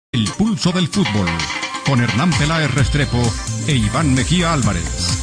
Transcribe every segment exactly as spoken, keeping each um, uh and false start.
El pulso del fútbol, con Hernán Peláez Restrepo e Iván Mejía Álvarez.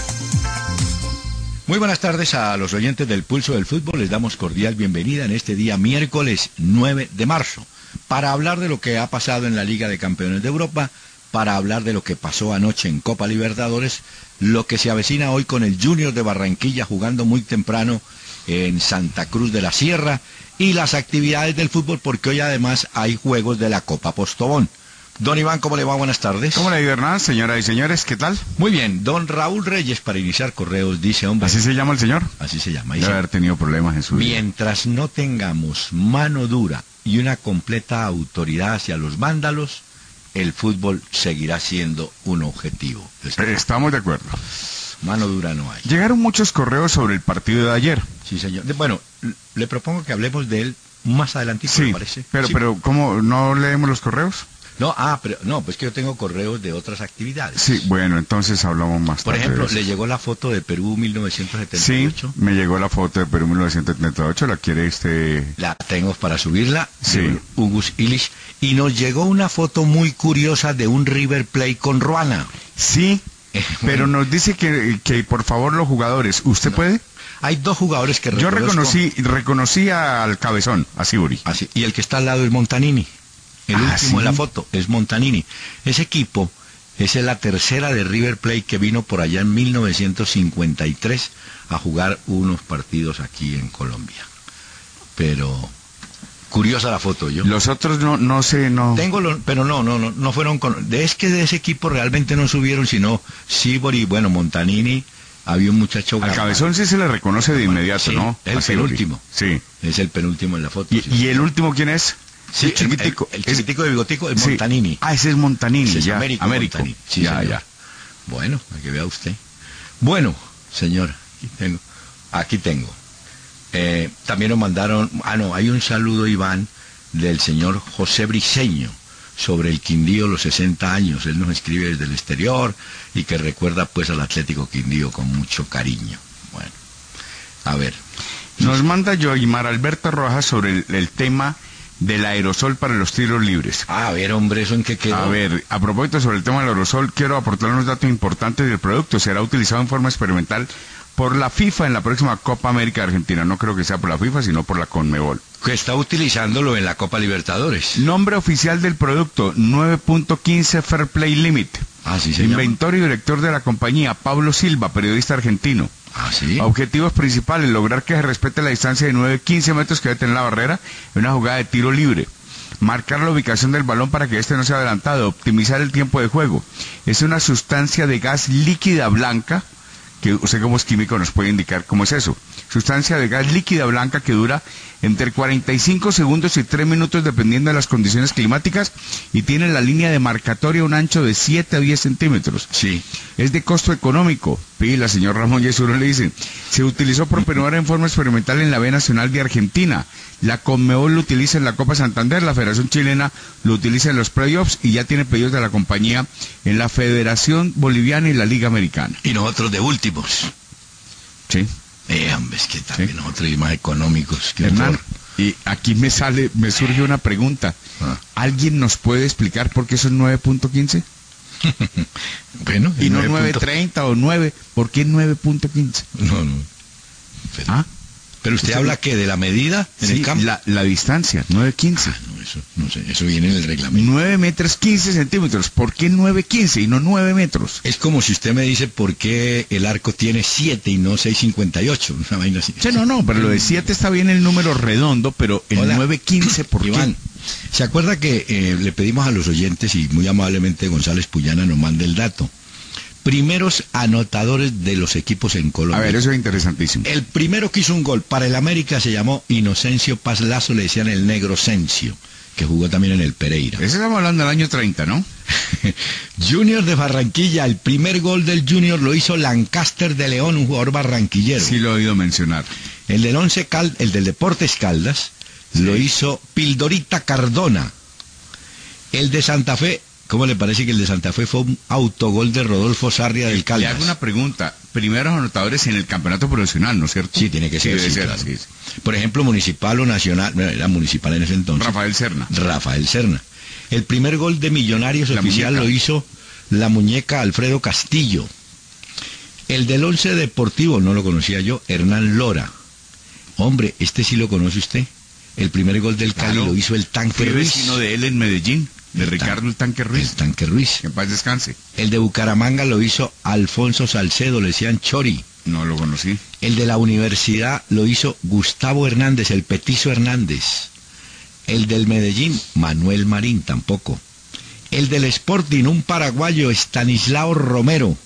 Muy buenas tardes a los oyentes del Pulso del Fútbol. Les damos cordial bienvenida en este día miércoles nueve de marzo para hablar de lo que ha pasado en la Liga de Campeones de Europa, para hablar de lo que pasó anoche en Copa Libertadores, lo que se avecina hoy con el Junior de Barranquilla jugando muy temprano en Santa Cruz de la Sierra y las actividades del fútbol, porque hoy además hay juegos de la Copa Postobón. Don Iván, ¿cómo le va? Buenas tardes. ¿Cómo le va, Hernán? Señoras y señores, ¿qué tal? Muy bien. Don Raúl Reyes, para iniciar correos, dice, hombre... ¿Así se llama el señor? Así se llama. Debe haber tenido problemas en su vida. Mientras no tengamos mano dura y una completa autoridad hacia los vándalos, el fútbol seguirá siendo un objetivo. Estamos de acuerdo. Mano dura no hay. Llegaron muchos correos sobre el partido de ayer. Sí, señor. Bueno, le propongo que hablemos de él más adelantito, sí, me parece. Pero, sí. pero, ¿cómo no leemos los correos? No, ah, pero no, pues que yo tengo correos de otras actividades. Sí, bueno, entonces hablamos más Por tarde. Por ejemplo, le llegó la foto de Perú mil novecientos setenta y ocho. Sí, me llegó la foto de Perú mil novecientos setenta y ocho, ¿la quiere este...? La tengo para subirla, sí. de Ugus Illich, y nos llegó una foto muy curiosa de un River Plate con Ruana. Sí, eh, pero bueno. Nos dice que, que por favor los jugadores, ¿usted no. puede? Hay dos jugadores que Yo reconocí, reconocí al Cabezón, a Siburi. Así, y el que está al lado es Montanini. El ah, último ¿sí? en la foto es Montanini. Ese equipo es la tercera de River Plate que vino por allá en mil novecientos cincuenta y tres a jugar unos partidos aquí en Colombia. Pero curiosa la foto, yo. Los otros no, no sé, no. Tengo, lo, pero no, no, no, no fueron con. Es que de ese equipo realmente no subieron, sino Sibori, bueno, Montanini. Había un muchacho... Al Cabezón sí se le reconoce de bueno, inmediato, sí, ¿no? Es el penúltimo. Sí. Es el penúltimo en la foto. ¿Y, sí, ¿y el último quién es? Sí, el chiquitico. El, el chiquitico de bigotico es sí. Montanini. Ah, ese es Montanini, ese es ya. Américo. Américo. Montanini. Sí, ya, señor. ya. Bueno, para que vea usted. Bueno, señor, aquí tengo. Aquí tengo. Eh, también nos mandaron... Ah, no, hay un saludo, Iván, del señor José Briceño, sobre el Quindío, los sesenta años. Él nos escribe desde el exterior y que recuerda pues al Atlético Quindío con mucho cariño. Bueno, a ver. Nos manda Joaimar Alberto Rojas sobre el, el tema del aerosol para los tiros libres. Ah, a ver, hombre, ¿eso en qué quedó? A ver, a propósito sobre el tema del aerosol, quiero aportar unos datos importantes del producto. Será utilizado en forma experimental por la FIFA en la próxima Copa América de Argentina. No creo que sea por la FIFA, sino por la Conmebol. Que está utilizándolo en la Copa Libertadores. Nombre oficial del producto, nueve punto quince Fair Play Limit. Ah, sí, se Inventor llama. Y director de la compañía, Pablo Silva, periodista argentino. Ah, sí. Objetivos principales, lograr que se respete la distancia de nueve punto quince metros que debe tener la barrera en una jugada de tiro libre. Marcar la ubicación del balón para que éste no sea adelantado. Optimizar el tiempo de juego. Es una sustancia de gas líquida blanca, que usted como es químico nos puede indicar cómo es eso. Sustancia de gas líquida blanca que dura entre cuarenta y cinco segundos y tres minutos dependiendo de las condiciones climáticas y tiene la línea de marcatoria un ancho de siete a diez centímetros. Sí. Es de costo económico. Pila, señor Ramón Yesuro le dice. Se utilizó por primera vez en forma experimental en la B Nacional de Argentina. La Conmebol lo utiliza en la Copa Santander, la Federación Chilena lo utiliza en los playoffs y ya tiene pedidos de la compañía en la Federación Boliviana y la Liga Americana. Y nosotros de últimos. Sí. Eh, hombre, es que también sí. Nosotros somos más económicos que Hernán, y aquí me sale, me surge una pregunta. Ah. ¿Alguien nos puede explicar por qué son nueve punto quince? Bueno, y no nueve punto treinta o nueve, ¿por qué nueve punto quince? No, no. Pero, ¿ah? Pero usted ¿Usted habla que de la medida en sí, el campo. La, la distancia, nueve punto quince. Ah, no, eso, no sé, eso viene en el reglamento. nueve metros quince centímetros, ¿por qué nueve punto quince y no nueve metros? Es como si usted me dice por qué el arco tiene siete y no seis cincuenta y ocho, una vaina así. Sí, no, no, pero lo de siete está bien el número redondo, pero el Hola. nueve punto quince, ¿por Iván, qué? ¿Se acuerda que eh, le pedimos a los oyentes y muy amablemente González Puyana nos manda el dato? Primeros anotadores de los equipos en Colombia. A ver, eso es interesantísimo. El primero que hizo un gol para el América se llamó Inocencio Paz Lazo, le decían el Negro Cencio, que jugó también en el Pereira. Ese estamos hablando del año treinta, ¿no? Junior de Barranquilla, el primer gol del Junior lo hizo Lancaster de León, un jugador barranquillero. Sí lo he oído mencionar. El del Once Cal, el del Deportes Caldas, sí. Lo hizo Pildorita Cardona. El de Santa Fe, ¿cómo le parece que el de Santa Fe fue un autogol de Rodolfo Sarria del Caldas? Le hago una pregunta. Primeros anotadores en el campeonato profesional, ¿no es cierto? Sí, tiene que ser. Sí, sí, ser claro. sí, sí. Por ejemplo, Municipal o Nacional, bueno, era Municipal en ese entonces. Rafael Serna. Rafael Serna. El primer gol de Millonarios La oficial muñeca. lo hizo la muñeca Alfredo Castillo. El del Once Deportivo, no lo conocía yo, Hernán Lora. Hombre, este sí lo conoce usted. El primer gol del Cali Claro. lo hizo el Tanque Fue Ruiz. vecino de él en Medellín, de El Ricardo tan- el Tanque El Ruiz. Tanque Ruiz. Que en paz descanse. El de Bucaramanga lo hizo Alfonso Salcedo, le decían Chori. No lo conocí. El de la universidad lo hizo Gustavo Hernández, el Petizo Hernández. El del Medellín, Manuel Marín, tampoco. El del Sporting, un paraguayo, Estanislao Romero.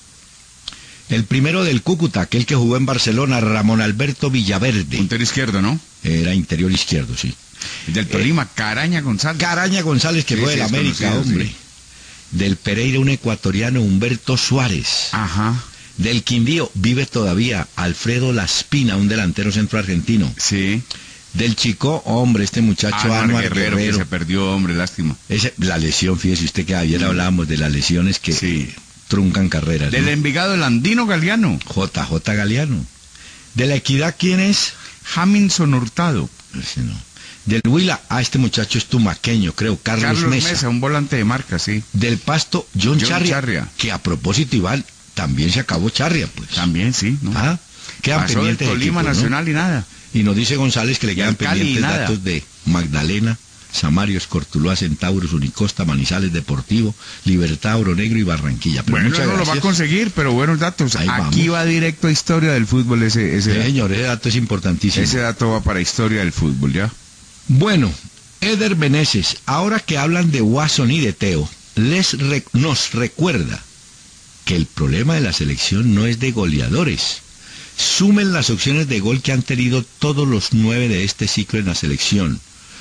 El primero del Cúcuta, aquel que jugó en Barcelona, Ramón Alberto Villaverde. Puntero izquierdo, ¿no? Era interior izquierdo, sí. El del Tolima, Caraña González. Caraña González, que Sí, fue sí, del es América, conocido, hombre. sí. Del Pereira, un ecuatoriano, Humberto Suárez. Ajá. Del Quindío, vive todavía Alfredo Laspina, un delantero centro argentino. Sí. Del Chico, hombre, este muchacho Anuar Anuar Guerrero, Guerrero. que se perdió, hombre, lástima. Ese- la lesión, fíjese usted que ayer hablábamos de las lesiones que Sí. truncan carreras. Del ¿no? Envigado, el Andino Galeano. J J Galeano. De la Equidad, ¿quién es? Jaminson Hurtado. Ese no. Del Huila, ah, este muchacho es tumaqueño, creo, Carlos, Carlos Mesa. Mesa. un volante de marca, sí. Del Pasto, John, John Charria, Charria. que a propósito, Iván, también se acabó Charria, pues. También, sí. ¿no? Ah, quedan Pasó del pendientes Tolima equipos, ¿no? Nacional y nada. Y nos dice González que le quedan el Cali, pendientes nada. datos de Magdalena, Samarios, Cortuluá, Centauros, Unicosta, Manizales, Deportivo, Libertad, Oro Negro y Barranquilla. Pero Bueno, muchas no lo va a gracias. conseguir, pero buenos datos. Ahí Aquí vamos. va directo a historia del fútbol ese, ese, Sí, señor, ese dato es importantísimo. ese dato va para historia del fútbol, ¿ya? Bueno, Eder Meneses, ahora que hablan de Watson y de Teo, les re- nos recuerda que el problema de la selección no es de goleadores. Sumen las opciones de gol que han tenido todos los nueve de este ciclo en la selección.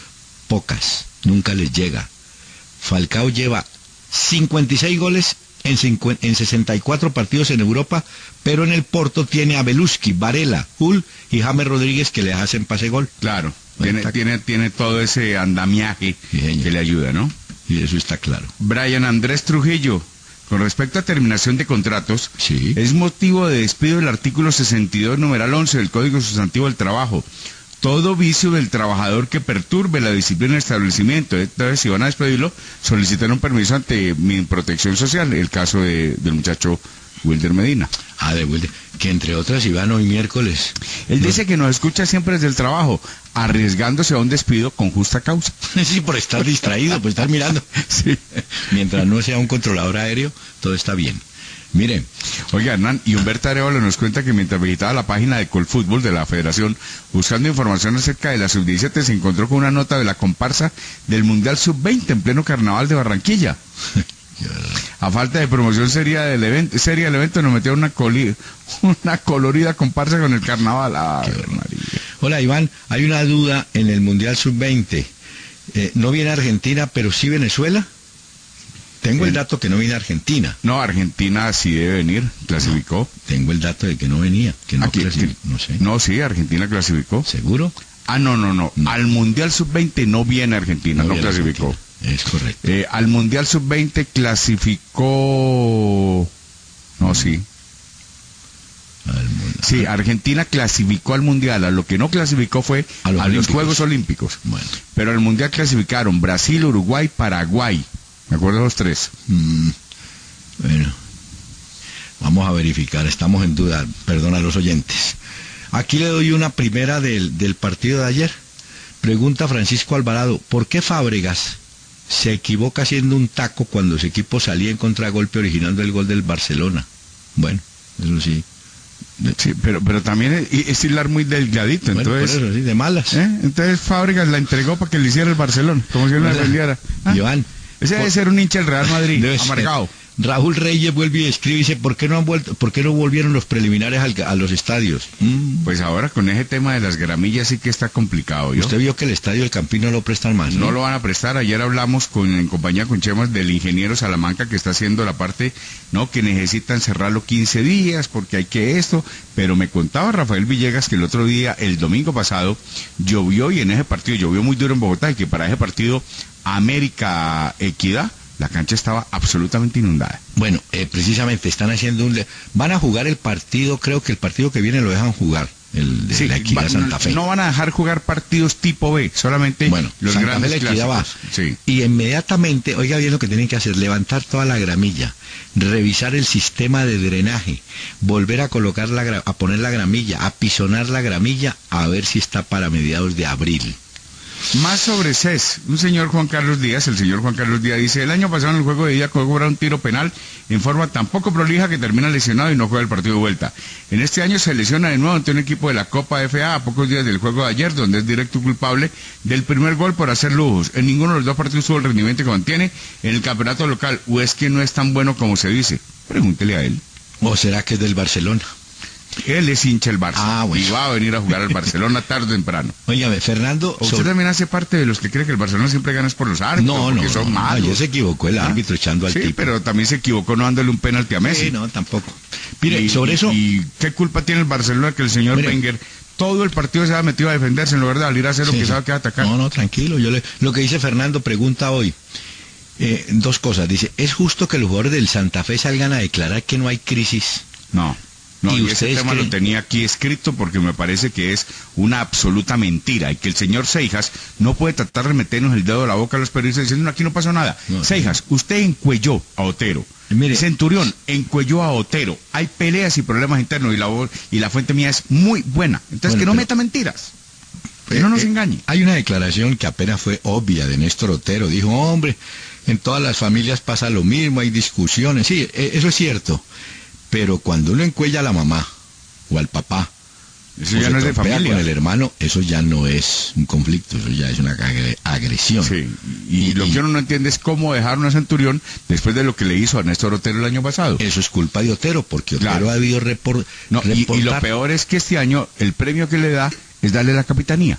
Pocas, nunca les llega. Falcao lleva cincuenta y seis goles en, cincu- en sesenta y cuatro partidos en Europa, pero en el Porto tiene a Beluski, Varela, Hull y James Rodríguez que le hacen pase gol. Claro. Bueno, Tiene, está- tiene, tiene todo ese andamiaje Sí, señor. que le ayuda, ¿no? Y eso está claro. Brian Andrés Trujillo, con respecto a terminación de contratos, Sí. es motivo de despido el artículo sesenta y dos, numeral once del Código Sustantivo del Trabajo. Todo vicio del trabajador que perturbe la disciplina del establecimiento. Entonces, si van a despedirlo, solicitan un permiso ante mi protección social, el caso de- del muchacho Wilder Medina. Ah, de vuelta. Que entre otras, Iván, hoy miércoles. Él No- dice que nos escucha siempre desde el trabajo, arriesgándose a un despido con justa causa. Sí, por estar distraído, por estar mirando. Sí. Mientras no sea un controlador aéreo, todo está bien. Miren, Oiga, Hernán, y Humberto Arevalo nos cuenta que mientras visitaba la página de Colfútbol de la Federación, buscando información acerca de la sub diecisiete, se encontró con una nota de la comparsa del Mundial sub veinte en pleno Carnaval de Barranquilla. A falta de promoción seria del evento, seria del evento nos metieron una, coli- una colorida comparsa con el Carnaval. Ah, Qué horror. María. hola Iván, hay una duda en el Mundial sub veinte. Eh, ¿No viene Argentina, pero sí Venezuela? Tengo el Bien. dato que no viene Argentina. No, Argentina sí debe venir, clasificó. Tengo el dato de que no venía, que no Aquí- clasificó, no sé. No, sí, Argentina clasificó. ¿Seguro? Ah, no, no, no. No. Al Mundial sub veinte no viene Argentina, no, viene clasificó. Argentina. Es correcto. Eh, al Mundial sub veinte clasificó... No, sí. Al Mundial. Sí, Argentina clasificó al Mundial. A lo que no clasificó fue A a los los, Olímpicos. Juegos Olímpicos. Bueno. Pero al Mundial clasificaron Brasil, Uruguay, Paraguay. ¿Me acuerdo de los tres? Mm, bueno, vamos a verificar, estamos en duda, perdón a los oyentes. Aquí le doy una primera del, del partido de ayer. Pregunta Francisco Alvarado, ¿por qué Fábregas se equivoca haciendo un taco cuando su equipo salía en contragolpe originando el gol del Barcelona? Bueno, eso sí. Sí, pero, pero también es, es hilar muy delgadito. Bueno, entonces, por eso, sí, de malas. ¿eh? entonces Fábregas la entregó para que le hiciera el Barcelona, como si él la O sea, defendiera. Ah, Iván, Ese debe por- ser un hincha del Real Madrid, Debe ser. amargado. Raúl Reyes vuelve y escribe y dice, ¿por qué no han vuelto, por qué no volvieron los preliminares al- a los estadios? Mm, Pues ahora con ese tema de las gramillas sí que está complicado. ¿yo? Usted vio que el estadio del Campín no lo prestan más, ¿no? No lo van a prestar. Ayer hablamos con, en compañía con Chemas del ingeniero Salamanca que está haciendo la parte, no, que necesitan cerrarlo quince días porque hay que esto. Pero me contaba Rafael Villegas que el otro día, el domingo pasado, llovió y en ese partido llovió muy duro en Bogotá y que para ese partido América Equidad la cancha estaba absolutamente inundada. Bueno, eh, precisamente están haciendo un... Van a jugar el partido, creo que el partido que viene lo dejan jugar. el de Sí, la Equidad va- Santa Fe. no van a dejar jugar partidos tipo B, solamente Bueno, los Santa Fe grandes la Equidad va. clásicos. Sí. Y inmediatamente, oiga bien lo que tienen que hacer, levantar toda la gramilla, revisar el sistema de drenaje, volver a colocar la gra- a poner la gramilla, a pisonar la gramilla, a ver si está para mediados de abril. Más sobre C E S, un señor Juan Carlos Díaz, el señor Juan Carlos Díaz dice, el año pasado en el juego de ida cobra un tiro penal en forma tan poco prolija que termina lesionado y no juega el partido de vuelta. En este año se lesiona de nuevo ante un equipo de la Copa F A a pocos días del juego de ayer, donde es directo culpable del primer gol por hacer lujos. En ninguno de los dos partidos tuvo el rendimiento que mantiene en el campeonato local, o es que no es tan bueno como se dice. Pregúntele a él. ¿O será que es del Barcelona? Él es hincha del Barça Ah, bueno. y va a venir a jugar al Barcelona tarde o temprano. Óigame, Fernando... ¿O usted sobre- también hace parte de los que cree que el Barcelona siempre gana es por los árbitros? No, no, porque son no, malos. ayer se equivocó el ¿Ah? árbitro echando al Sí, tipo. pero también se equivocó no dándole un penalti a Messi. Sí, no, tampoco. Mire, Y- sobre y- eso... ¿Y qué culpa tiene el Barcelona que el señor Mire. Wenger todo el partido se ha metido a defenderse en lugar de salir a hacer lo Sí, que sí. sabe que va a atacar? No, no, tranquilo. Yo le, lo que dice Fernando pregunta hoy. Eh, dos cosas. Dice, ¿es justo que los jugadores del Santa Fe salgan a declarar que no hay crisis? No. No, ¿Y y ese ustedes tema creen? lo tenía aquí escrito porque me parece que es una absoluta mentira y que el señor Seijas no puede tratar de meternos el dedo a la boca a los periodistas diciendo "No, aquí no pasó nada". No, Seijas, usted encuelló a Otero. Mire. Centurión encuelló a Otero. Hay peleas y problemas internos y la, voz- y la fuente mía es muy buena. Entonces Bueno, que no pero- meta mentiras. Que Eh, no nos eh, engañe. Hay una declaración que apenas fue obvia de Néstor Otero. Dijo, hombre, en todas las familias pasa lo mismo, hay discusiones. Sí, eh, eso es cierto. Pero cuando uno encuella a la mamá o al papá, Eso o ya se no es de trompea familia. con el hermano, eso ya no es un conflicto, eso ya es una agre- agresión. Sí, y, lo que uno no entiende es cómo dejaron a Centurión después de lo que le hizo a Néstor Otero el año pasado. Eso es culpa de Otero, porque Otero Claro. ha debido repor- No, y, y lo reportar. peor es que este año el premio que le da es darle la capitanía.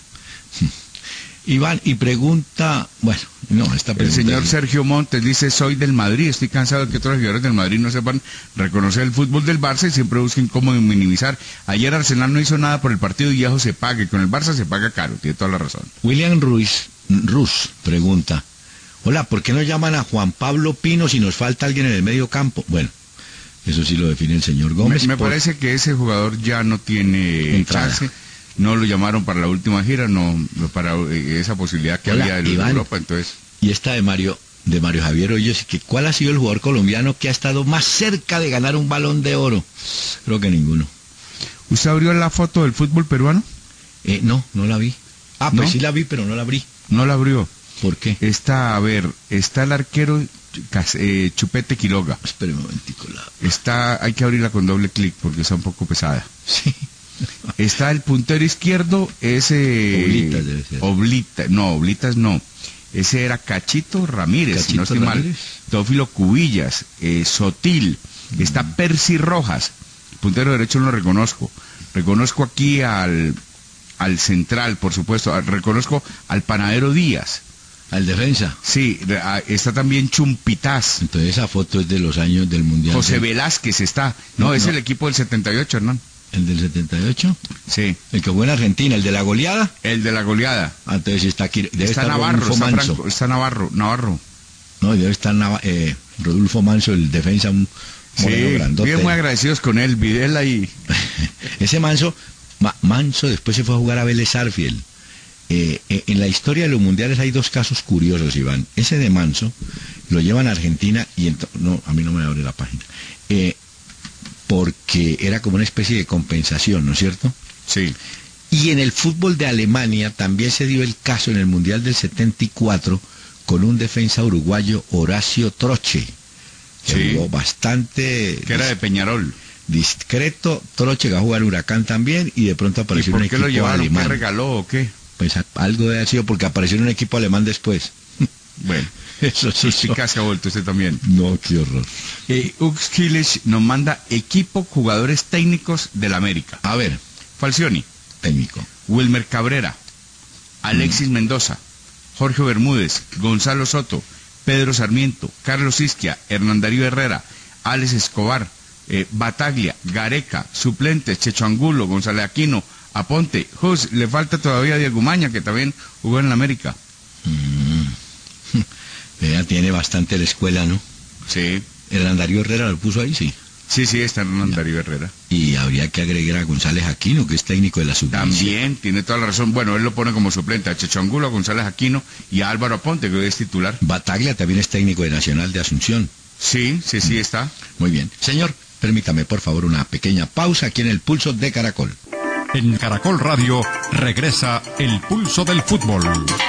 Iván, y pregunta, bueno, no, esta El pregunta señor es- Sergio Montes dice, soy del Madrid, estoy cansado de que otros jugadores del Madrid no sepan reconocer el fútbol del Barça y siempre busquen cómo minimizar. Ayer Arsenal no hizo nada por el partido y ya se pague, con el Barça se paga caro, tiene toda la razón. William Ruiz, Rus pregunta, hola, ¿por qué no llaman a Juan Pablo Pino si nos falta alguien en el medio campo? Bueno, eso sí lo define el señor Me, Gómez. me por- parece que ese jugador ya no tiene Entrada. chance. No lo llamaron para la última gira, no para eh, esa posibilidad que Hola, había de los de Iván. Europa, entonces... Y esta de Mario, de Mario Javier Hoyos, que ¿cuál ha sido el jugador colombiano que ha estado más cerca de ganar un Balón de Oro? Creo que ninguno. ¿Usted abrió la foto del fútbol peruano? Eh, no, no la vi. Ah, pues ¿No? sí la vi, pero no la abrí. No la abrió. ¿Por qué? Está, a ver, está el arquero Cas- eh, Chupete Quiroga. Espere un momentico. La... Está, hay que abrirla con doble clic porque está un poco pesada. Sí. Está el puntero izquierdo, ese... Oblitas debe ser. Oblita, no, Oblitas no. Ese era Cachito Ramírez, si no Cachito estoy mal. Ramírez. Teófilo Cubillas, eh, Sotil, está Percy Rojas. El puntero derecho no lo reconozco. Reconozco aquí al, al central, por supuesto. Al- reconozco al panadero Díaz. Al defensa. Sí, re- ah, está también Chumpitaz. Entonces esa foto es de los años del Mundial. José del- Velázquez está. No, No, es no. el equipo del setenta y ocho, Hernán. ¿El del setenta y ocho? Sí, El que fue en Argentina, el de la goleada. el de la goleada. Ah, entonces está aquí. Debe Está estar Navarro, Rodolfo está, Manso. Franco- está Navarro, Navarro. No, debe estar Nava- eh, Rodolfo Manso, el defensa, un moreno Sí, grandote. bien muy agradecidos con él, Videla y... Ese Manso, Ma- Manso después se fue a jugar a Vélez Sarsfield. Eh, eh, en la historia de los mundiales hay dos casos curiosos, Iván. Ese de Manso lo llevan a Argentina y ento- no, a mí no me abre la página. Eh, porque era como una especie de compensación, ¿no es cierto? Sí, Y en el fútbol de Alemania también se dio el caso en el Mundial del setenta y cuatro con un defensa uruguayo, Horacio Troche, que Sí. jugó bastante que era de Peñarol. discreto. Troche que va a jugar Huracán también y de pronto ¿Y apareció por un qué lo equipo llevaron? ¿Qué alemán. regaló o qué? Pues a- algo debe haber sido porque apareció en un equipo alemán después. Bueno, Eso sí. suspicacia ha vuelto usted también. No, qué horror. Eh, Ux Kilich nos manda equipo jugadores técnicos del América. A ver, Falcioni, técnico. Wilmer Cabrera, Alexis Mm. Mendoza, Jorge Bermúdez, Gonzalo Soto, Pedro Sarmiento, Carlos Isquia, Hernán Darío Herrera, Alex Escobar, eh, Bataglia, Gareca, suplentes, Checho Angulo, González Aquino, Aponte, Jus, le falta todavía Diego Maña, que también jugó en la América. Vea, tiene bastante la escuela, ¿no? Sí. El Darío Herrera lo puso ahí, sí. Sí, sí, está Hernán Darío Herrera. Y habría que agregar a González Aquino, que es técnico de la sub veinte. También, tiene toda la razón. Bueno, él lo pone como suplente a Checho Angulo, a González Aquino y a Álvaro Aponte, que hoy es titular. Bataglia también es técnico de Nacional de Asunción. Sí, sí, sí, está. Muy bien. Señor, permítame por favor una pequeña pausa aquí en el Pulso de Caracol. En Caracol Radio regresa el Pulso del Fútbol.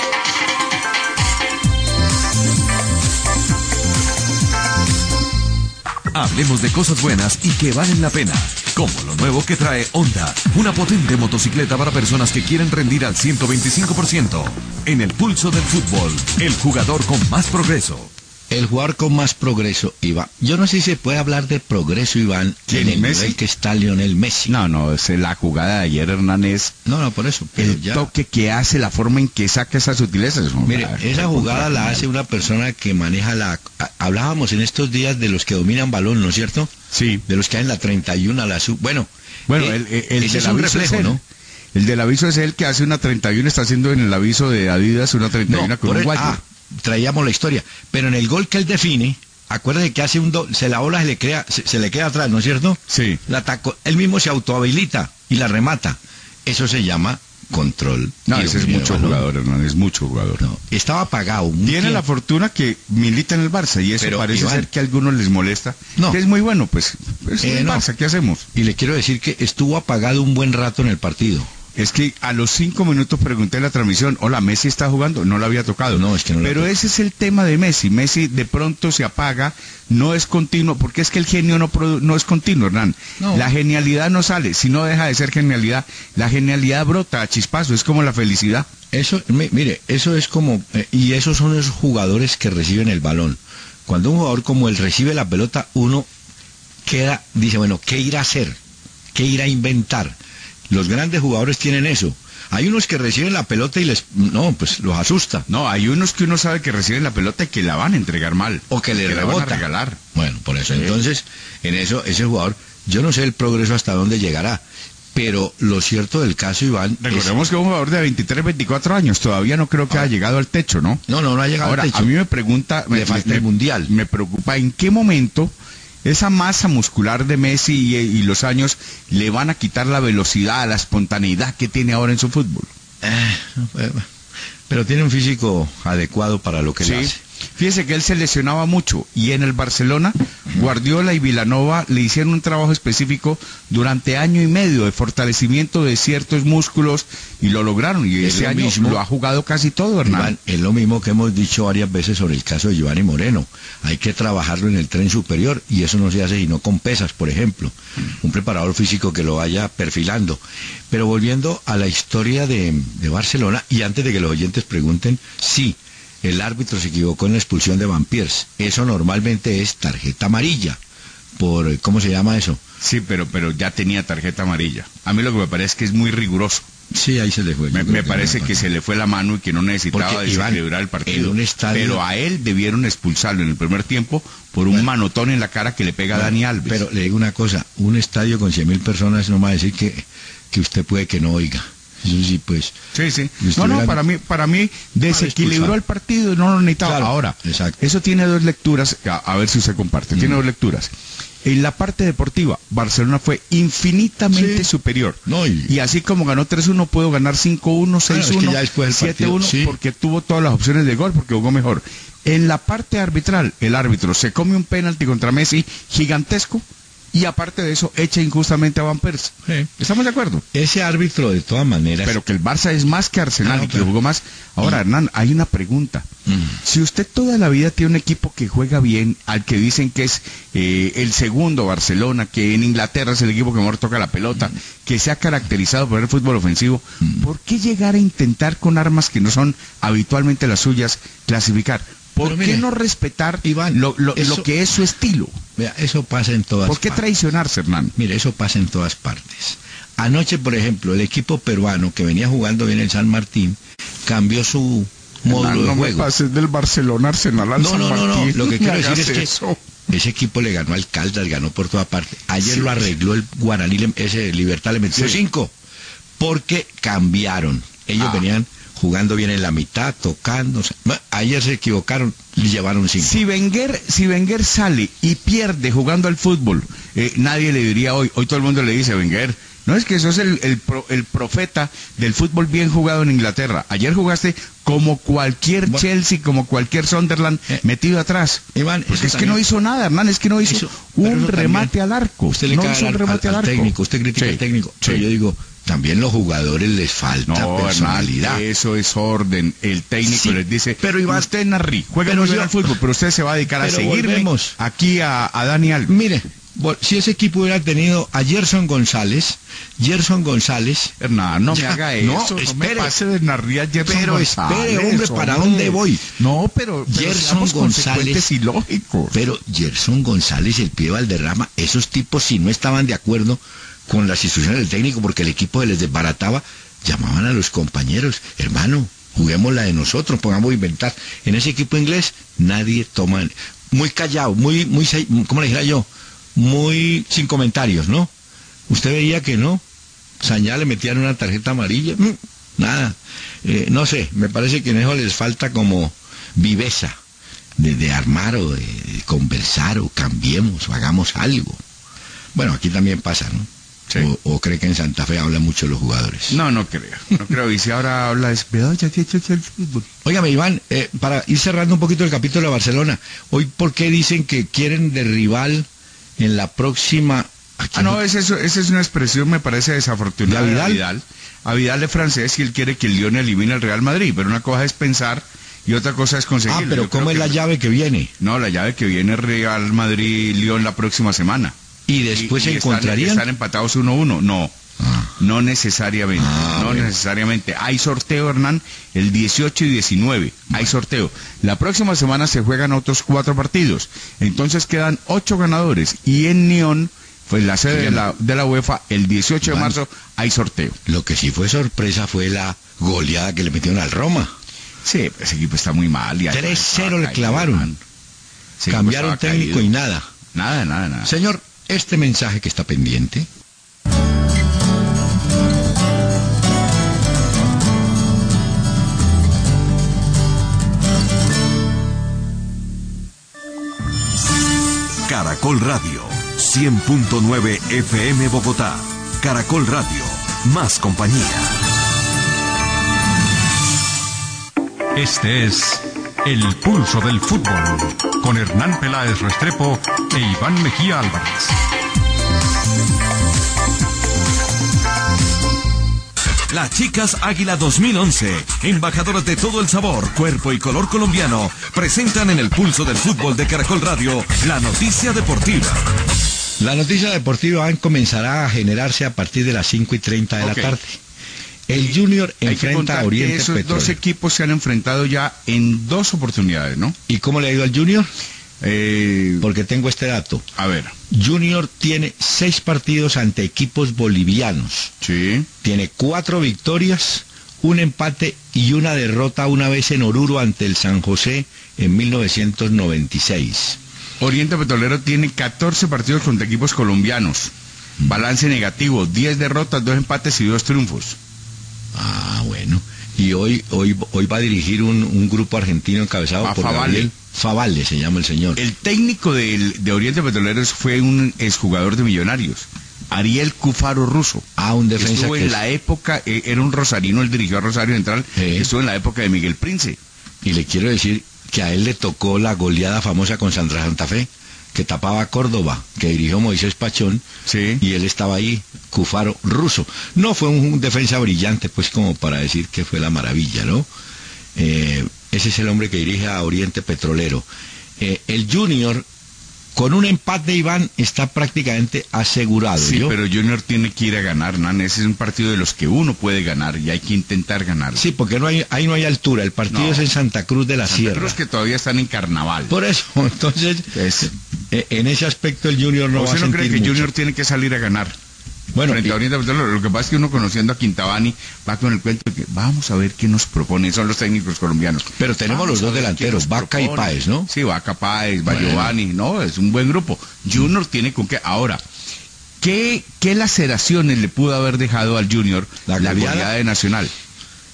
Hablemos de cosas buenas y que valen la pena, como lo nuevo que trae Honda, una potente motocicleta para personas que quieren rendir al ciento veinticinco por ciento. En el Pulso del Fútbol, el jugador con más progreso. El jugador con más progreso, Iván. Yo no sé si se puede hablar de progreso, Iván, en el Messi? nivel que está Lionel Messi. No, no, es la jugada de ayer, Hernán, es No, no, por eso. Pero el ya. toque que hace, la forma en que saca esas sutilezas. No, Mire, la- esa jugada la hace una persona que maneja la... a- Hablábamos en estos días de los que dominan balón, ¿no es cierto? Sí. De los que hay en la treinta y uno, la sub... Bueno, Bueno, eh, el, el, el ese del es un aviso reflejo, es él. ¿no? El del aviso es él que hace una treinta y uno, está haciendo en el aviso de Adidas una treinta y uno No, con por un el- guayo. ah, traíamos la historia. Pero en el gol que él define, acuérdate que hace un... Do, se la bola se le, crea, se, se le queda atrás, ¿no es cierto? Sí. La atacó, él mismo se autohabilita y la remata. Eso se llama control. No, y ese es dominio mucho de balón. jugador, Hernán, es mucho jugador. No, estaba apagado. un Tiene tiempo. la fortuna que milita en el Barça y eso Pero, parece Iván, ser que a algunos les molesta. No. Que es muy bueno, pues. Es Eh, el no. Barça, ¿qué hacemos? Y le quiero decir que estuvo apagado un buen rato en el partido. Es que a los cinco minutos pregunté en la transmisión, hola, ¿Messi está jugando? No lo había tocado. No, es que no lo Pero tocó. ese es el tema de Messi. Messi de pronto se apaga, no es continuo, porque es que el genio no, produ- no es continuo, Hernán. No. La genialidad no sale, si no deja de ser genialidad. La genialidad brota a chispazo, es como la felicidad. Eso, mi- mire, eso es como... eh, y esos son esos jugadores que reciben el balón. Cuando un jugador como él recibe la pelota, uno queda, dice, bueno, ¿qué irá a hacer? ¿Qué irá a inventar? Los grandes jugadores tienen eso. Hay unos que reciben la pelota y les... No, pues los asusta. No, hay unos que uno sabe que reciben la pelota y que la van a entregar mal. O que le la van a rebota. regalar. Bueno, por eso. Sí. Entonces, en eso, ese jugador, yo no sé el progreso hasta dónde llegará. Pero lo cierto del caso, Iván... es- Recordemos que es un jugador de veintitrés, veinticuatro años, todavía no creo que Ahora- haya llegado al techo, ¿no? No, no, no ha llegado Ahora, al techo. a mí me pregunta, Le me, falta me- el Mundial. me preocupa en qué momento esa masa muscular de Messi y, y los años le van a quitar la velocidad, la espontaneidad que tiene ahora en su fútbol. Eh, eh, pero tiene un físico adecuado para lo que él hace. Fíjese que él se lesionaba mucho y en el Barcelona, Guardiola y Vilanova le hicieron un trabajo específico durante año y medio de fortalecimiento de ciertos músculos y lo lograron. Y Es ese lo año mismo. lo ha jugado casi todo, Hernán. Iván, es lo mismo que hemos dicho varias veces sobre el caso de Giovanni Moreno. Hay que trabajarlo en el tren superior y eso no se hace sino con pesas, por ejemplo. Un preparador físico que lo vaya perfilando. Pero volviendo a la historia de, de Barcelona, y antes de que los oyentes pregunten, sí, el árbitro se equivocó en la expulsión de Van Persie. Eso normalmente es tarjeta amarilla. Por, ¿cómo se llama eso? Sí, pero, pero ya tenía tarjeta amarilla. A mí lo que me parece es que es muy riguroso. Sí, ahí se le fue. Yo Me, creo me que parece no que se le fue la mano y que no necesitaba Porque, Iván, desequilibrar el partido. en un estadio- Pero a él debieron expulsarlo en el primer tiempo por un Bueno. manotón en la cara que le pega a Bueno, Dani Alves. Pero le digo una cosa, un estadio con cien mil personas no me va a decir que, que usted puede que no oiga. Eso sí, pues... Sí, sí. Y No, estuvieran- no, para mí, para mí desequilibró expulsado. el partido y no lo necesitaba. Claro, Ahora, exacto. eso tiene dos lecturas, a, a ver si usted comparte. Tiene Mm. dos lecturas. En la parte deportiva, Barcelona fue infinitamente Sí. superior. No, y- y así como ganó tres uno, puedo ganar cinco uno, seis es que uno, ya después del siete uno, partido, sí. porque tuvo todas las opciones de gol, porque jugó mejor. En la parte arbitral, el árbitro se come un penalti contra Messi gigantesco y aparte de eso echa injustamente a Van Persie. Sí. ¿Estamos de acuerdo? Ese árbitro, de todas maneras... Pero que el Barça es más que Arsenal Ah, no, y que pero- jugó más. Ahora, Mm. Hernán, hay una pregunta. Mm. Si usted toda la vida tiene un equipo que juega bien, al que dicen que es eh, el segundo Barcelona, que en Inglaterra es el equipo que mejor toca la pelota, Mm. que se ha caracterizado por el fútbol ofensivo, ¿por qué llegar a intentar con armas que no son habitualmente las suyas clasificar? ¿Por Pero qué mire, no respetar Iván, lo, lo- eso- lo que es su estilo? Vea, eso pasa en todas ¿Por qué partes. traicionarse, Hernán? Mire, eso pasa en todas partes. Anoche, por ejemplo, el equipo peruano que venía jugando bien el San Martín cambió su módulo de juego. del Barcelona Arsenal al No, no, no, no. Lo que quiero decir es que ese equipo le ganó al Caldas, ganó por toda parte. Ayer Sí. lo arregló el Guaraní, le- ese Libertad le metió Sí. cinco. Porque cambiaron. Ellos Ah. venían jugando bien en la mitad, tocando. Ayer se equivocaron, le llevaron cinco. Si Wenger, si Wenger sale y pierde jugando al fútbol, eh, nadie le diría hoy, hoy todo el mundo le dice, Wenger, no es que sos el, el, pro, el profeta del fútbol bien jugado en Inglaterra. Ayer jugaste como cualquier bueno, Chelsea, como cualquier Sunderland, eh, metido atrás. Iván, porque es también, que no hizo nada, hermano, es que no hizo eso, un remate también, al arco. Usted le no cae hizo al, un remate al, al, al arco. técnico, usted critica sí, al técnico. Sí. Pero yo digo, también los jugadores les falta no, personalidad. Hermano, eso es orden. El técnico sí, les dice, pero Iván, usted Narri, juega muy bien al fútbol, pero usted se va a dedicar a seguirme volvemos. aquí a, a Dani Alves. Mire, si ese equipo hubiera tenido a Gerson González, Gerson González... Hernán, no ya, me haga eso, no, no espere, me pase de Narri a Gerson pero González. Pero espere, hombre, ¿para hombre. dónde voy? No, pero, pero Gerson González... y lógico. Pero Gerson González y el Pie Valderrama, esos tipos si no estaban de acuerdo con las instrucciones del técnico porque el equipo les desbarataba, llamaban a los compañeros, hermano, juguemos la de nosotros, pongamos a inventar. En ese equipo inglés nadie toma... Muy callado, muy, muy, ¿cómo le dijera yo? Muy sin comentarios, ¿no? Usted veía que no. Sañá le metían una tarjeta amarilla, mm, nada. Eh, no sé, me parece que en eso les falta como viveza de, de armar o de, de conversar o cambiemos o hagamos algo. Bueno, aquí también pasa, ¿no? Sí. O, o cree que en Santa Fe hablan mucho los jugadores. No, no creo, no creo. Y si ahora habla es ya te hecho el fútbol. Óigame, Iván, eh, para ir cerrando un poquito el capítulo de Barcelona, hoy ¿por qué dicen que quieren de rival en la próxima? Ah, no, esa es, esa es una expresión, me parece desafortunada. ¿A Vidal? A Vidal, a Vidal es francés y él quiere que el Lyon elimine al Real Madrid, pero una cosa es pensar y otra cosa es conseguirlo. Ah, pero Yo ¿cómo es la que... llave que viene? No, la llave que viene es Real Madrid-Lyon la próxima semana. ¿Y después y, se y encontrarían? Están, están empatados uno a uno, no. Ah. No necesariamente, ah, no bueno. necesariamente. Hay sorteo, Hernán, el dieciocho y diecinueve, bueno. Hay sorteo. La próxima semana se juegan otros cuatro partidos. Entonces quedan ocho ganadores. Y en Lyon, pues la sede de la, de la UEFA, el dieciocho bueno. de marzo, hay sorteo. Lo que sí fue sorpresa fue la goleada que le metieron al Roma. Sí, ese equipo está muy mal. tres cero le clavaron. Cambiaron técnico caído. y nada. Nada, nada, nada. Señor, este mensaje que está pendiente... Caracol Radio, cien punto nueve F M Bogotá. Caracol Radio, más compañía. Este es El Pulso del Fútbol, con Hernán Peláez Restrepo e Iván Mejía Álvarez. Las Chicas Águila dos mil once, embajadoras de todo el sabor, cuerpo y color colombiano, presentan en el Pulso del Fútbol de Caracol Radio la noticia deportiva. La noticia deportiva comenzará a generarse a partir de las cinco y treinta de okay. la tarde. El Junior Hay enfrenta a Oriente esos Petrolero. Dos equipos se han enfrentado ya en dos oportunidades, ¿no? ¿Y cómo le ha ido al Junior? Eh, Porque tengo este dato. A ver. Junior tiene seis partidos ante equipos bolivianos. Sí. Tiene cuatro victorias, un empate y una derrota una vez en Oruro ante el San José en mil novecientos noventa y seis. Oriente Petrolero tiene catorce partidos contra equipos colombianos. Mm. Balance negativo, diez derrotas, dos empates y dos triunfos. Ah, bueno. Y hoy hoy hoy va a dirigir un, un grupo argentino encabezado a por Favale. Gabriel Favale, se llama el señor. El técnico de, de Oriente Petroleros fue un exjugador de Millonarios, Ariel Cufaro Russo. Ah, un defensa estuvo que en es... la época, eh, era un rosarino, él dirigió a Rosario Central, sí. Estuvo en la época de Miguel Prince. Y le quiero decir que a él le tocó la goleada famosa con Sandra Santa Fe, que tapaba a Córdoba, que dirigió Moisés Pachón, sí. Y él estaba ahí, Cufaro Russo. No fue un defensa brillante, pues como para decir que fue la maravilla, ¿no? Eh, ese es el hombre que dirige a Oriente Petrolero. Eh, el Junior, con un empate, Iván, está prácticamente asegurado. Sí, ¿yo? pero Junior tiene que ir a ganar, Nan. Ese es un partido de los que uno puede ganar y hay que intentar ganar. Sí, porque no hay, ahí no hay altura. El partido no. es en Santa Cruz de la Santa Sierra. Cruz que todavía están en carnaval. Por eso, entonces, es... eh, en ese aspecto el Junior no va a sentir ¿Usted no cree que mucho. Junior tiene que salir a ganar? Bueno, frente a Oriente Petrolero. Lo que pasa es que uno, conociendo a Quintabani, va con el cuento de que vamos a ver qué nos propone. Son los técnicos colombianos. Pero tenemos vamos los dos delanteros, Vaca propone. y Páez, ¿no? Sí, Vaca, Páez, bueno. Giovanni, no, es un buen grupo. Junior tiene con qué. Ahora, ¿qué, qué laceraciones le pudo haber dejado al Junior la, la goleada de Nacional?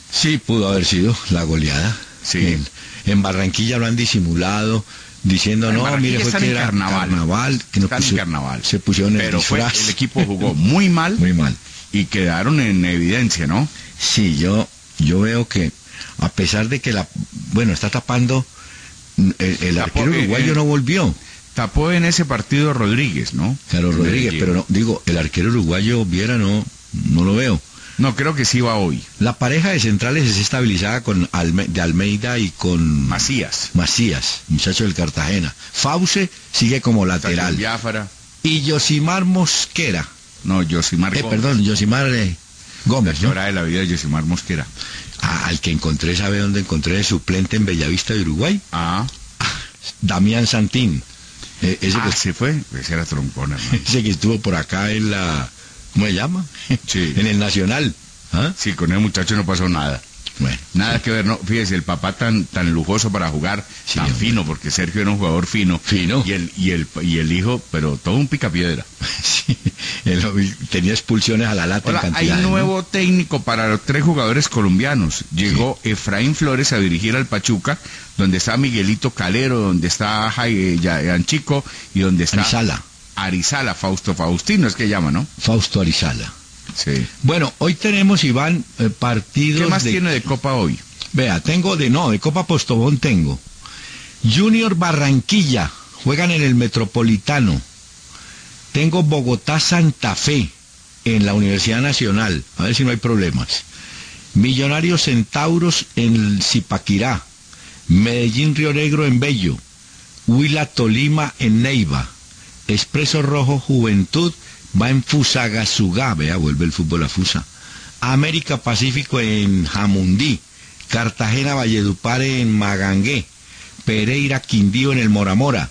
Sí, pudo haber sido la goleada. Sí. En, en Barranquilla lo han disimulado, diciendo, En no, Barranquilla mire, fue están que en era carnaval. carnaval, que no Están en puso- carnaval. se pusieron en Pero el fue, disfraz. el equipo jugó muy mal Muy mal. y quedaron en evidencia, ¿no? Sí, yo, yo veo que, a pesar de que la, bueno, está tapando, el, el Tapó, arquero eh, uruguayo eh, no volvió, Tapó en ese partido Rodríguez, ¿no? Carlos Rodríguez, Medellín. pero no, digo, el arquero uruguayo Viera no, no lo veo. No, creo que sí va hoy. La pareja de centrales es estabilizada con Alme- de Almeida y con Macías. Macías, muchacho del Cartagena. Fauce sigue como lateral. Biafara. Y Yosimar Mosquera, No, Yosimar eh, Gómez. perdón, Yosimar eh, Gómez, ¿no? Hora de la vida de Yosimar Mosquera. Ah, al que encontré, ¿sabe dónde encontré? De suplente en Bellavista de Uruguay, Ah, Damián Santín. Eh, ese, ah, que, se fue. Ese era troncón, hermano. ese que estuvo por acá en la... ¿Cómo se llama? Sí. En el Nacional. ¿Ah? Sí, con el muchacho no pasó nada. Bueno. Nada que ver, no. Fíjese, el papá tan tan lujoso para jugar, Sí, tan hombre. fino, porque Sergio era un jugador fino. Fino. Y el, y el, y el hijo, pero todo un picapiedra. Sí, él tenía expulsiones a la lata Hola, en hay cantidad. nuevo técnico para los tres jugadores colombianos. Llegó Efraín Flores a dirigir al Pachuca, donde está Miguelito Calero, donde está Jai- Yanchico y donde está Arizala. Arizala, Fausto Faustino, es que llama, ¿no? Fausto Arizala. Sí. Bueno, hoy tenemos, Iván, eh, partidos ¿Qué más de... tiene de Copa hoy? Vea, tengo de... No, de Copa Postobón tengo. Junior Barranquilla, juegan en el Metropolitano. Tengo Bogotá Santa Fe, en la Universidad Nacional. A ver si no hay problemas. Millonarios Centauros en el Zipaquirá. Medellín Río Negro en Bello. Huila Tolima en Neiva. Expreso Rojo Juventud va en Fusagasugá, vea, vuelve el fútbol a Fusa. América Pacífico en Jamundí. Cartagena Valledupar en Magangué. Pereira Quindío en el Moramora.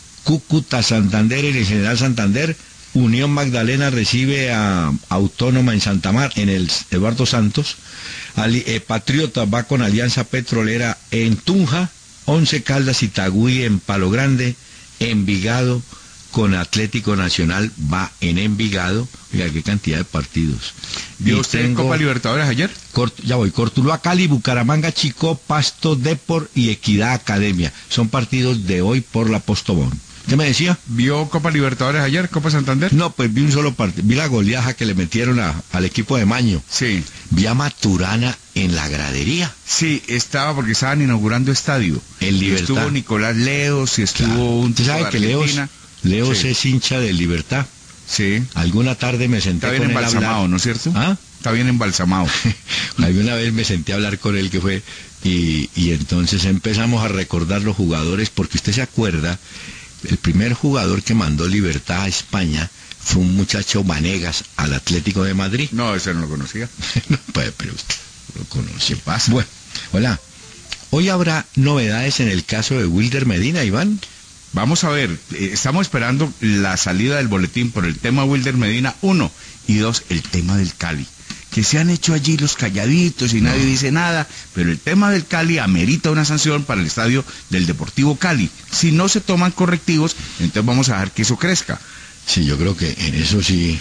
Cúcuta Santander en el General Santander. Unión Magdalena recibe a Autónoma en Santa Mar, en el Eduardo Santos. Ali- eh, Patriota va con Alianza Petrolera en Tunja. Once Caldas y Tagüí en Palo Grande. Envigado con Atlético Nacional va en Envigado. Oiga, qué cantidad de partidos. ¿Vio Y usted tengo- Copa Libertadores ayer? Cort- ya voy, Cortuluá, Cali, Bucaramanga, Chicó, Pasto, Depor y Equidad Academia. Son partidos de hoy por la Postobón. ¿Qué me decía? ¿Vio Copa Libertadores ayer, Copa Santander? No, pues vi un solo partido. Vi la goleaja que le metieron a- al equipo de Maño. Sí. Vi a Maturana en la gradería. Sí, estaba porque estaban inaugurando estadio. En Y Libertad. estuvo Nicolás Leos y estuvo Claro. un Usted tipo sabe de que Leos, Argentina. Leos Sí. es hincha de Libertad. Sí. Alguna tarde me senté Está bien con él a embalsamado, hablar. ¿no es cierto? ¿Ah? Está bien embalsamado. Alguna vez me senté a hablar con él que fue y, y entonces empezamos a recordar los jugadores porque usted se acuerda, el primer jugador que mandó Libertad a España fue un muchacho Vanegas al Atlético de Madrid. No, ese no lo conocía. No, pues, pero usted lo conoce. ¿Qué pasa? Bueno, hola. Hoy habrá novedades en el caso de Wilder Medina, Iván. Vamos a ver, eh, estamos esperando la salida del boletín por el tema Wilder Medina, uno, y dos, el tema del Cali. Que se han hecho allí los calladitos y nadie dice nada, pero el tema del Cali amerita una sanción para el estadio del Deportivo Cali. Si no se toman correctivos, entonces vamos a dejar que eso crezca. Sí, yo creo que en eso sí.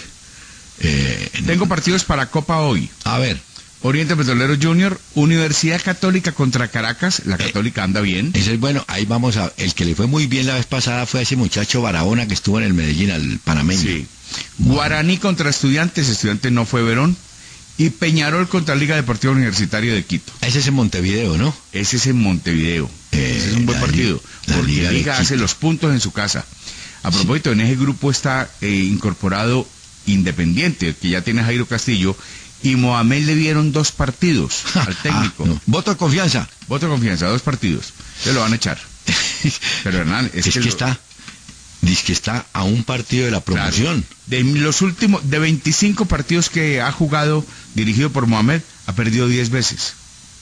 eh, Tengo partidos para Copa hoy. A ver, Oriente Petrolero Junior, Universidad Católica contra Caracas, la Católica anda bien. ese es bueno, ahí vamos a... El que le fue muy bien la vez pasada fue a ese muchacho Barahona que estuvo en el Medellín, al panameño. Sí. Guaraní contra Estudiantes, Estudiantes no fue Verón. Y Peñarol contra Liga Deportiva Universitaria de Quito. Ese es en Montevideo, ¿no? Ese es en Montevideo. Eh, Ese es un buen la partido. li- la Porque Liga Liga, de hace Quito. los puntos en su casa. A propósito, en ese grupo está eh, incorporado Independiente, que ya tiene Jairo Castillo. Y Mohamed le dieron dos partidos al técnico. Ah, no. Voto de confianza. Voto de confianza, dos partidos. Se lo van a echar. Pero Hernán, es, Es, que, lo- está... Dice que está a un partido de la Claro. promoción. De los últimos, de veinticinco partidos que ha jugado dirigido por Mohamed, ha perdido diez veces.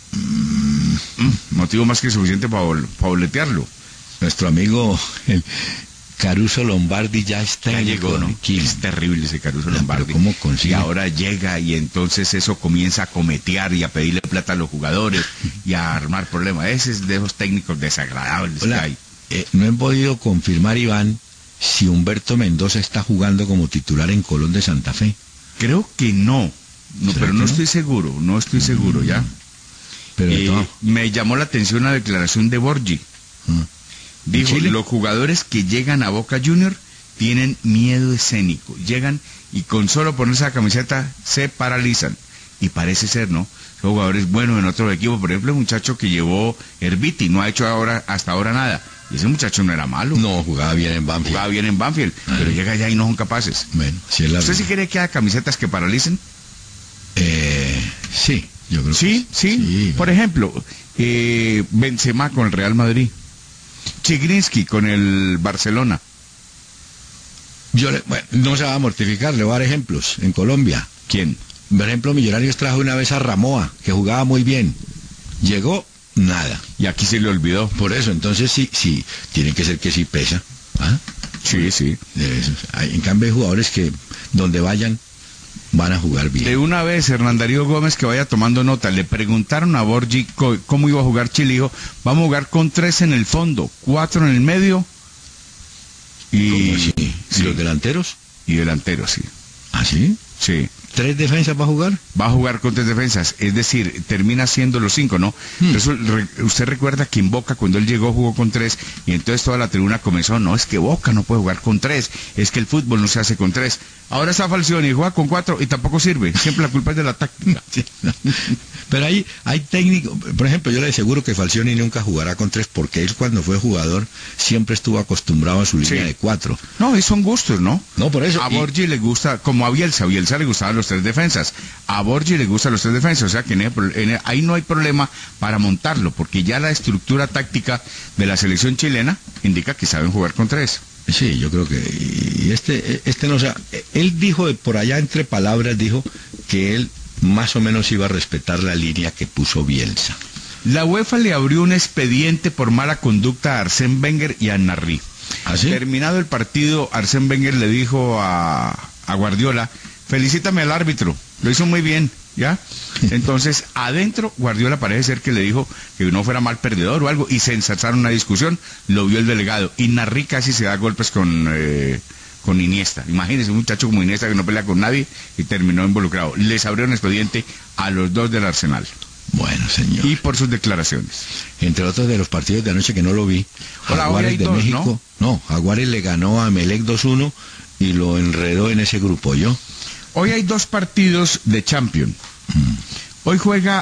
Mm, motivo más que suficiente para bol- para boletearlo. Nuestro amigo el Caruso Lombardi ya está Ya en llegó, ¿no? Guayaquil. Es terrible ese Caruso Ya, Lombardi. pero ¿cómo consigue? Y ahora llega y entonces eso comienza a cometear y a pedirle plata a los jugadores y a armar problemas. Ese es de esos técnicos desagradables Hola, que hay. eh, no he podido confirmar, Iván, si Humberto Mendoza está jugando como titular en Colón de Santa Fe. Creo que no. No, ¿Será pero que no no? estoy seguro, no estoy seguro ya. Pero Eh, no. me llamó la atención la declaración de Borgi. Mm. Dijo, Chile? los jugadores que llegan a Boca Junior tienen miedo escénico. Llegan y con solo ponerse la camiseta se paralizan. Y parece ser, ¿no? Son jugadores buenos en otros equipos. Por ejemplo, el muchacho que llevó Herbiti no ha hecho ahora hasta ahora nada. Y ese muchacho no era malo. No, jugaba bien en Banfield. Jugaba bien en Banfield, Ah. pero llega allá y no son capaces. Bueno, si es la ¿Usted sí cree que haya camisetas que paralicen? Eh, sí, yo creo Sí, que sí. sí. Por ejemplo, eh, Benzema con el Real Madrid. Chigrinsky con el Barcelona. Yo le- bueno, no se va a mortificar, le voy a dar ejemplos. En Colombia, ¿Quién? por ejemplo, Millonarios trajo una vez a Ramoa, que jugaba muy bien. Llegó, nada. Y aquí se le olvidó. Por eso, entonces sí, sí, tiene que ser que sí pesa. ¿Ah? Sí, sí. De eso. Hay- En cambio hay jugadores que donde vayan van a jugar bien. De una vez, Hernán Darío Gómez, que vaya tomando nota, le preguntaron a Borgi co- cómo iba a jugar Chile. Dijo, vamos a jugar con tres en el fondo, cuatro en el medio y, ¿Cómo así? ¿Y sí, los delanteros? y delanteros, sí. ¿Ah, sí? Sí. ¿Tres defensas va a jugar? Va a jugar con tres defensas, es decir, termina siendo los cinco, ¿no? Hmm. Eso, re- usted recuerda que en Boca cuando él llegó jugó con tres y entonces toda la tribuna comenzó, no, es que Boca no puede jugar con tres, es que el fútbol no se hace con tres. Ahora está Falcioni y juega con cuatro y tampoco sirve, siempre la culpa es de la táctica. Sí, no. Pero hay, hay técnicos, por ejemplo, yo le aseguro que Falcioni nunca jugará con tres porque él cuando fue jugador siempre estuvo acostumbrado a su línea Sí. de cuatro. No, y son gustos, ¿no? No, por eso. A y- Borgi le gusta, como a Bielsa, a Bielsa le gustaban los tres defensas. A Borgi le gustan los tres defensas, o sea que en el pro- en el- ahí no hay problema para montarlo, porque ya la estructura táctica de la selección chilena indica que saben jugar con tres. Sí, yo creo que y este este no, o sea, él dijo de por allá entre palabras dijo que él más o menos iba a respetar la línea que puso Bielsa. La UEFA le abrió un expediente por mala conducta a Arsène Wenger y a Henry. ¿Ah, sí? Terminado el partido, Arsène Wenger le dijo a, a Guardiola, felicítame al árbitro, lo hizo muy bien, ¿ya? Entonces, adentro, Guardiola parece ser que le dijo que no fuera mal perdedor o algo, y se ensalzaron una discusión, lo vio el delegado, y Henry casi se da golpes con, eh, con Iniesta. Imagínense, un muchacho como Iniesta que no pelea con nadie y terminó involucrado. Les abrieron expediente a los dos del Arsenal, Bueno, señor. y por sus declaraciones. Entre otros de los partidos de anoche que no lo vi, Hola, hoy Jaguares hay de dos, México, no, Jaguares le ganó a Melec dos uno y lo enredó en ese grupo, ¿yo? Hoy hay dos partidos de Champions. Hoy juega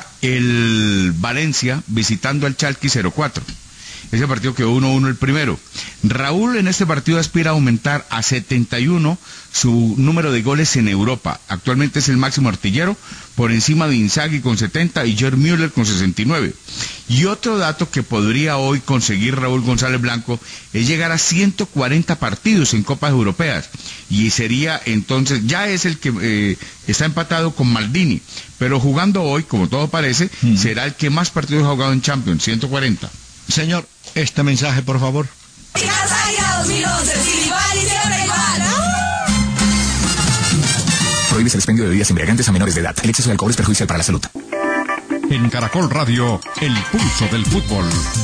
el Valencia visitando al Schalke cero cuatro. Ese partido quedó uno uno el primero. Raúl en este partido aspira a aumentar a setenta y uno su número de goles en Europa. Actualmente es el máximo artillero, por encima de Inzaghi con setenta y Gerd Müller con sesenta y nueve. Y otro dato que podría hoy conseguir Raúl González Blanco es llegar a ciento cuarenta partidos en Copas Europeas. Y sería entonces, ya es el que eh, está empatado con Maldini. Pero jugando hoy, como todo parece, Mm. será el que más partidos ha jugado en Champions, ciento cuarenta. Señor, este mensaje, por favor. dos mil once, sin igual y siempre igual. ¡Ah! Prohíbes el expendio de bebidas embriagantes a menores de edad. El exceso de alcohol es perjudicial para la salud. En Caracol Radio, el pulso del fútbol.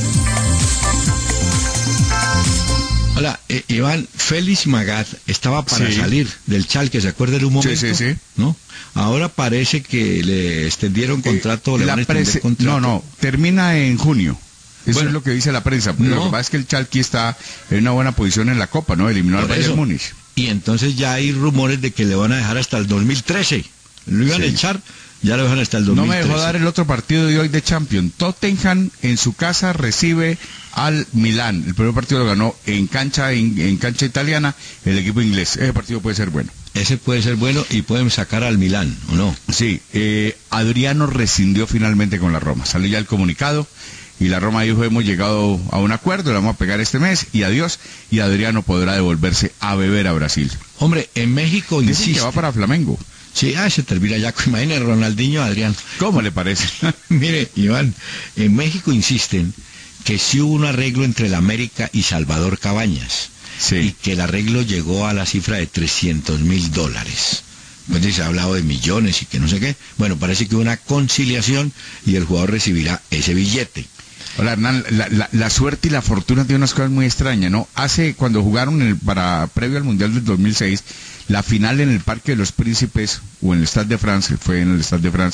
Hola, eh, Iván, Félix Magath estaba para Sí. salir del Schalke, ¿se acuerda de un momento? Sí, sí, sí. ¿No? Ahora parece que le extendieron contrato, le La van a extender prese- contrato. No, no, termina en junio. Eso Bueno. es lo que dice la prensa. No. Lo que pasa es que el Chalqui está en una buena posición en la Copa, ¿no? Eliminó al Por Bayern eso. Múnich. Y entonces ya hay rumores de que le van a dejar hasta el dos mil trece. Lo iban Sí. a echar, ya lo dejan hasta el dos No mil me trece. dejó dar el otro partido de hoy de Champions. Tottenham en su casa recibe al Milán. El primer partido lo ganó en cancha en, en cancha italiana el equipo inglés. Ese partido puede ser bueno. Ese puede ser bueno y pueden sacar al Milán, ¿o no? Sí, eh, Adriano rescindió finalmente con la Roma. Salió ya el comunicado y la Roma dijo, hemos llegado a un acuerdo, le vamos a pegar este mes y adiós. Y Adriano podrá devolverse a beber a Brasil. Hombre, en México Dicen insiste. que va para Flamengo. Sí, ah, se termina ya. Imagínate, Ronaldinho, Adrián. ¿Cómo le parece? Mire, Iván, en México insisten que sí hubo un arreglo entre el América y Salvador Cabañas. Y Sí. que el arreglo llegó a la cifra de trescientos mil dólares. Pues se ha hablado de millones y que no sé qué. Bueno, parece que hubo una conciliación y el jugador recibirá ese billete. Hola Hernán, la, la- la suerte y la fortuna tienen unas cosas muy extrañas, ¿no? Hace, cuando jugaron el, para previo al Mundial del dos mil seis, la final en el Parque de los Príncipes, o en el Stade de France, fue en el Stade de France,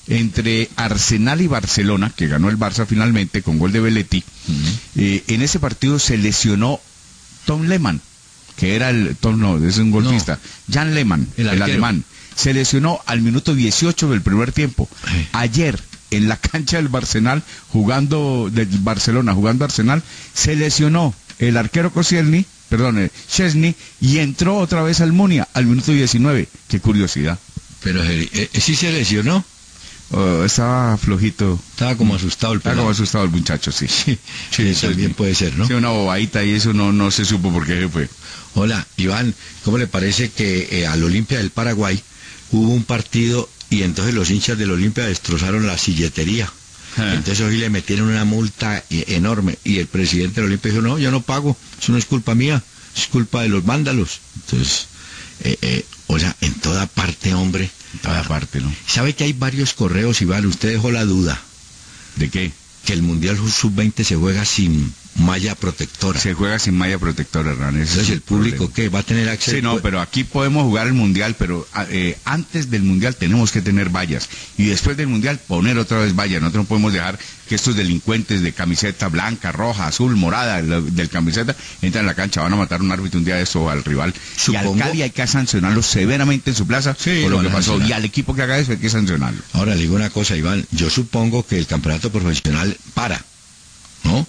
entre Arsenal y Barcelona, que ganó el Barça finalmente con gol de Belletti. Uh-huh. eh, en ese partido se lesionó Tom Lehmann, que era el... Tom no, es un golfista. No. Jan Lehmann, el, el alemán. Se lesionó al minuto dieciocho del primer tiempo. Ay. Ayer, en la cancha del Barcelona, jugando, del Barcelona, jugando Arsenal, se lesionó el arquero Koscielny, perdón, eh, Szczesny, y entró otra vez al Munia al minuto diecinueve. Qué curiosidad. Pero eh, eh, sí se lesionó. Oh, estaba flojito. Estaba como asustado el pelado. Estaba como asustado el muchacho, sí. Sí, sí, eso también puede ser, ¿no? Sí, una bobadita y eso no, no se supo por qué fue. Hola, Iván, ¿cómo le parece que eh, al Olimpia del Paraguay hubo un partido y entonces los hinchas del Olimpia destrozaron la silletería? Ah. Entonces hoy le metieron una multa enorme y el presidente del Olimpia dijo, no, yo no pago, eso no es culpa mía, es culpa de los vándalos. Entonces, eh, eh, o sea, en toda parte, hombre. En toda parte, ¿no? ¿Sabe que hay varios correos, Iván? Usted dejó la duda. ¿De qué? Que el Mundial sub veinte se juega sin malla protectora. Se juega sin malla protectora, Hernán. Entonces, ¿el público qué? ¿Va a tener acceso? Sí, no, pero aquí podemos jugar el Mundial, pero eh, antes del Mundial tenemos que tener vallas. Y después del Mundial poner otra vez vallas. Nosotros no podemos dejar que estos delincuentes de camiseta blanca, roja, azul, morada, del camiseta, entran en la cancha, van a matar a un árbitro un día de eso al rival. Supongo... Y al Cali hay que sancionarlo severamente en su plaza, sí, por lo que pasó. Y al equipo que haga eso hay que sancionarlo. Ahora le digo una cosa, Iván, yo supongo que el campeonato profesional para, ¿no?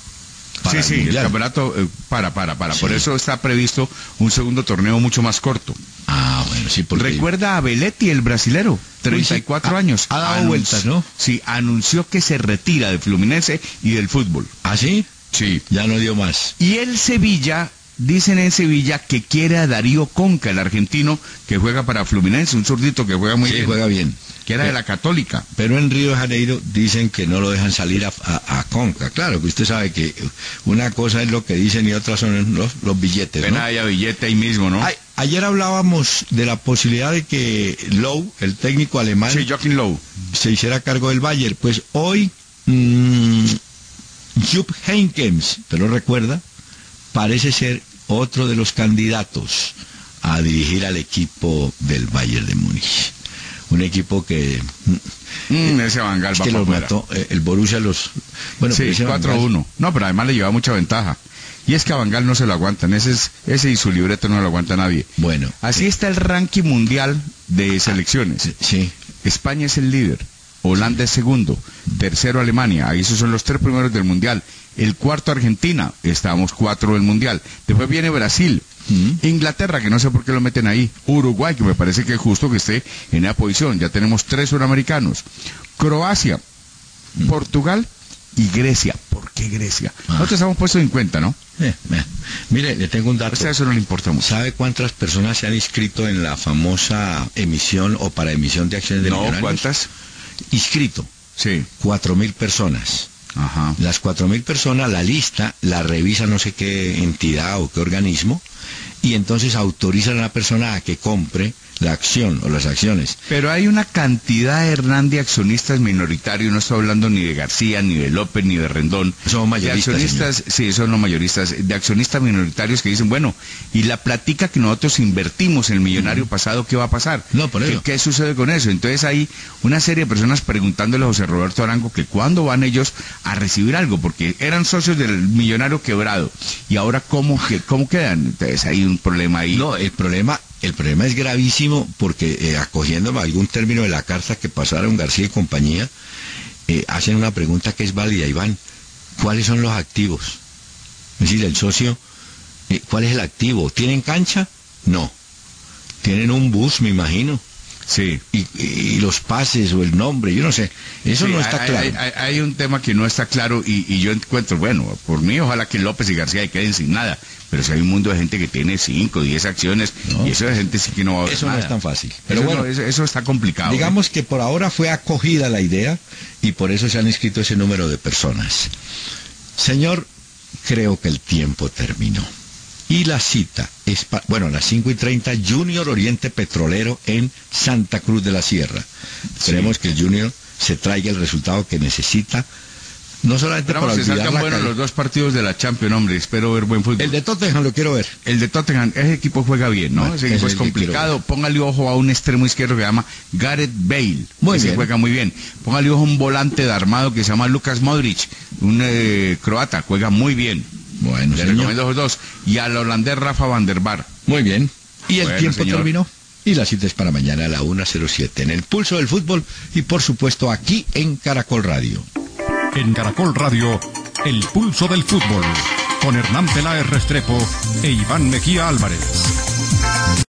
Para sí, sí, el campeonato eh, para, para, para. Sí. Por eso está previsto un segundo torneo mucho más corto. Ah, bueno, sí, porque... Recuerda a Belletti, el brasilero, treinta y cuatro ha, años. Ha dado Anunci... vueltas, ¿no? Sí, anunció que se retira de Fluminense y del fútbol. ¿Ah, sí? Sí. Ya no dio más. Y el Sevilla, dicen en Sevilla que quiere a Darío Conca, el argentino, que juega para Fluminense, un zurdito que juega muy sí, bien. juega bien. Que era de la Católica. Pero en Río de Janeiro dicen que no lo dejan salir a, a, a Conca. Claro, que usted sabe que una cosa es lo que dicen y otra son los, los billetes, ¿no? Haya billete ahí mismo, ¿no? Ay, ayer hablábamos de la posibilidad de que Lowe, el técnico alemán, sí, Joachim Lowe, se hiciera cargo del Bayern. Pues hoy, mmm, Jupp Heynckes, ¿te lo recuerda? Parece ser otro de los candidatos a dirigir al equipo del Bayern de Múnich. Un equipo que... Mm, ese Van Gaal es va que para los mató, eh, el Borussia los... Bueno, sí, cuatro a uno. No, pero además le lleva mucha ventaja. Y es que a Van Gaal no se lo aguantan. Ese, es, ese y su libreto no lo aguanta nadie. Bueno. Así eh, está el ranking mundial de selecciones. Ah, sí. España es el líder. Holanda es segundo. Tercero Alemania. Ahí esos son los tres primeros del mundial. El cuarto Argentina. Estábamos cuatro del mundial. Después viene Brasil. Mm. Inglaterra, que no sé por qué lo meten ahí. Uruguay, que me parece que es justo que esté en esa posición. Ya tenemos tres suramericanos. Croacia, mm. Portugal y Grecia. ¿Por qué Grecia? Ah. Nosotros estamos puestos en cuenta, ¿no? Eh, eh. Mire, le tengo un dato. O sea, eso no le importa mucho. ¿Sabe cuántas personas se han inscrito en la famosa emisión o para emisión de acciones de no, millonarios? ¿Cuántas? Inscrito. Sí. Cuatro mil personas. Ajá. Las cuatro mil personas, la lista la revisa no sé qué entidad o qué organismo y entonces autorizan a la persona a que compre la acción o las acciones. Pero hay una cantidad, Hernán, de accionistas minoritarios, no estoy hablando ni de García, ni de López, ni de Rendón. Son mayoristas. De accionistas, señor. Sí, son los mayoristas, de accionistas minoritarios que dicen, bueno, y la plática que nosotros invertimos en el millonario uh-huh. pasado, ¿qué va a pasar? No, por eso. ¿Qué, ¿Qué sucede con eso? Entonces hay una serie de personas preguntándole a José Roberto Arango que cuándo van ellos a recibir algo, porque eran socios del millonario quebrado, y ahora cómo, que, cómo quedan. Entonces hay un problema ahí. No, el problema... El problema es gravísimo porque, eh, acogiéndome a algún término de la carta que pasaron García y compañía, eh, hacen una pregunta que es válida, Iván. ¿Cuáles son los activos? Es decir, el socio, eh, ¿cuál es el activo? ¿Tienen cancha? No. Tienen un bus, me imagino. Sí. Y, y los pases o el nombre, yo no sé. Eso sí, no está hay, claro. Hay, hay, hay un tema que no está claro y, y yo encuentro, bueno, por mí ojalá que López y García queden sin nada. Pero si hay un mundo de gente que tiene cinco, diez acciones, no, y eso de gente sí que no va a ver Eso nada. no es tan fácil. Pero eso bueno, no, eso, eso está complicado. Digamos ¿eh? que por ahora fue acogida la idea y por eso se han inscrito ese número de personas. Señor, creo que el tiempo terminó. Y la cita es, pa, bueno, a las cinco y treinta, Junior Oriente Petrolero en Santa Cruz de la Sierra. Esperemos sí. que el Junior se traiga el resultado que necesita No solamente Esperamos para que olvidar salgan la buenos calle. los dos partidos de la Champions, hombre. Espero ver buen fútbol. El de Tottenham lo quiero ver. El de Tottenham, ese equipo juega bien, ¿no? Bueno, ese ese equipo es es el que quiero complicado. ver. Póngale ojo a un extremo izquierdo que se llama Gareth Bale. Muy ese bien. juega muy bien. Póngale ojo a un volante de armado que se llama Lucas Modric, un eh, croata, juega muy bien. Bueno, Le señor. recomiendo los dos. Y al holandés Rafa van der Vaart. Muy bien. Y el Bueno, tiempo señor. terminó. Y la cita es para mañana a la una cero siete en el Pulso del Fútbol y por supuesto aquí en Caracol Radio. En Caracol Radio, el pulso del fútbol, con Hernán Peláez Restrepo e Iván Mejía Álvarez.